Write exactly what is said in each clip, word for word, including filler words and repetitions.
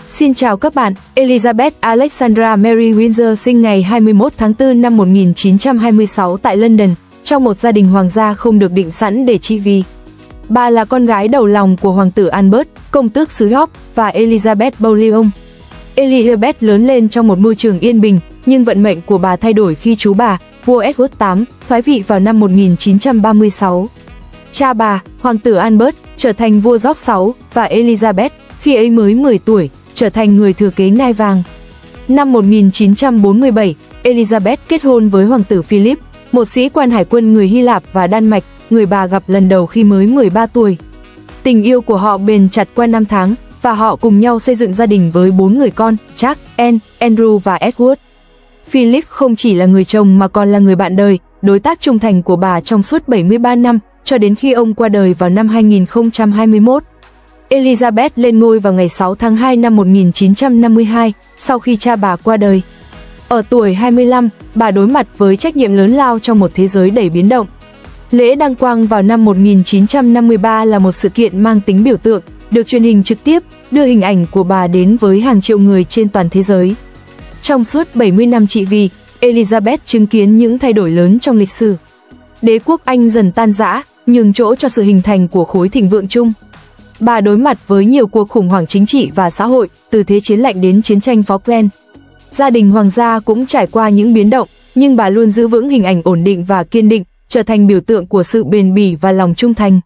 Xin chào các bạn, Elizabeth Alexandra Mary Windsor sinh ngày hai mươi mốt tháng tư năm một nghìn chín trăm hai mươi sáu tại London, trong một gia đình hoàng gia không được định sẵn để trị vì. Bà là con gái đầu lòng của Hoàng tử Albert, công tước xứ York và Elizabeth Bouillon. Elizabeth lớn lên trong một môi trường yên bình, nhưng vận mệnh của bà thay đổi khi chú bà, vua Edward đệ tam, thoái vị vào năm một nghìn chín trăm ba mươi sáu. Cha bà, Hoàng tử Albert, trở thành vua George đệ sáu và Elizabeth, khi ấy mới mười tuổi, trở thành người thừa kế ngai vàng. Năm một nghìn chín trăm bốn mươi bảy, Elizabeth kết hôn với Hoàng tử Philip, một sĩ quan hải quân người Hy Lạp và Đan Mạch, người bà gặp lần đầu khi mới mười ba tuổi. Tình yêu của họ bền chặt qua năm tháng, và họ cùng nhau xây dựng gia đình với bốn người con, Jack, Anne, Andrew và Edward. Philip không chỉ là người chồng mà còn là người bạn đời, đối tác trung thành của bà trong suốt bảy mươi ba năm, cho đến khi ông qua đời vào năm hai nghìn không trăm hai mươi mốt. Elizabeth lên ngôi vào ngày sáu tháng hai năm một nghìn chín trăm năm mươi hai, sau khi cha bà qua đời. Ở tuổi hai mươi lăm, bà đối mặt với trách nhiệm lớn lao trong một thế giới đầy biến động. Lễ đăng quang vào năm một nghìn chín trăm năm mươi ba là một sự kiện mang tính biểu tượng, được truyền hình trực tiếp, đưa hình ảnh của bà đến với hàng triệu người trên toàn thế giới. Trong suốt bảy mươi năm trị vì, Elizabeth chứng kiến những thay đổi lớn trong lịch sử. Đế quốc Anh dần tan rã, nhường chỗ cho sự hình thành của khối thịnh vượng chung. Bà đối mặt với nhiều cuộc khủng hoảng chính trị và xã hội, từ Thế chiến lạnh đến chiến tranh Falkland. Gia đình hoàng gia cũng trải qua những biến động, nhưng bà luôn giữ vững hình ảnh ổn định và kiên định, trở thành biểu tượng của sự bền bỉ và lòng trung thành.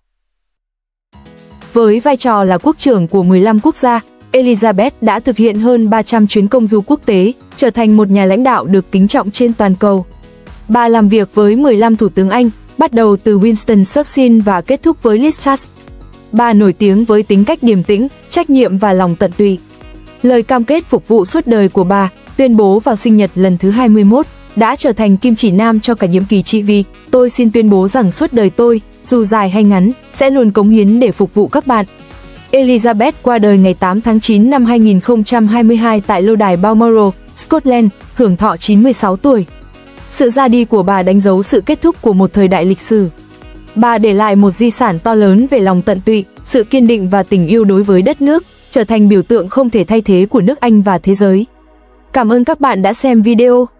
Với vai trò là quốc trưởng của mười lăm quốc gia, Elizabeth đã thực hiện hơn ba trăm chuyến công du quốc tế, trở thành một nhà lãnh đạo được kính trọng trên toàn cầu. Bà làm việc với mười lăm thủ tướng Anh, bắt đầu từ Winston Churchill và kết thúc với Liz Truss. Bà nổi tiếng với tính cách điềm tĩnh, trách nhiệm và lòng tận tụy. Lời cam kết phục vụ suốt đời của bà, tuyên bố vào sinh nhật lần thứ hai mươi mốt, đã trở thành kim chỉ nam cho cả nhiệm kỳ trị vì. Tôi xin tuyên bố rằng suốt đời tôi, dù dài hay ngắn, sẽ luôn cống hiến để phục vụ các bạn. Elizabeth qua đời ngày tám tháng chín năm hai nghìn không trăm hai mươi hai tại lâu đài Balmoral, Scotland, hưởng thọ chín mươi sáu tuổi. Sự ra đi của bà đánh dấu sự kết thúc của một thời đại lịch sử. Bà để lại một di sản to lớn về lòng tận tụy, sự kiên định và tình yêu đối với đất nước, trở thành biểu tượng không thể thay thế của nước Anh và thế giới. Cảm ơn các bạn đã xem video.